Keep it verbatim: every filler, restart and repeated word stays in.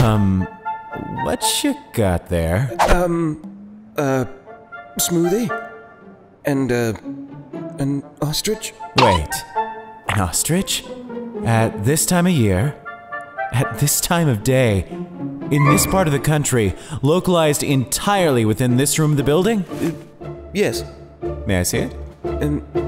Um, what you got there? Um, uh, Smoothie? And, uh, an ostrich? Wait, an ostrich? At this time of year? At this time of day? In this part of the country? Localized entirely within this room of the building? Uh, yes. May I see it? And